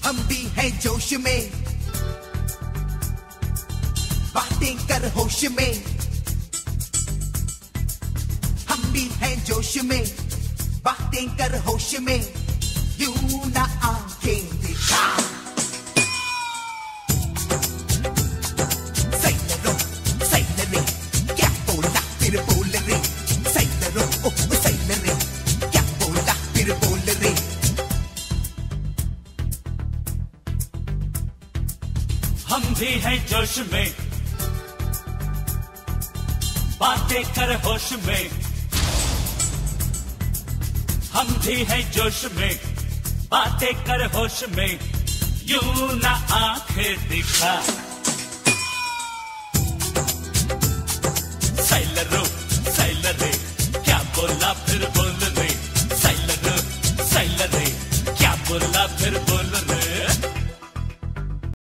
हम भी हैं जोश में, बातें कर होश में। हम भी हैं जोश में, बातें कर होश में। यूं ना आंखें दिखा, सैलरो क्या बोला फिर बोल रे। सैलरो सैलरे क्या बोला फिर बोल रे। हम भी हैं जोश में, बातें कर होश में। हम भी हैं जोश में, बातें कर होश में। यूं ना आंखें दिखा, सैलरो सैलरे क्या बोला फिर बोल रे। सैलरो सैलरे क्या बोला फिर बोल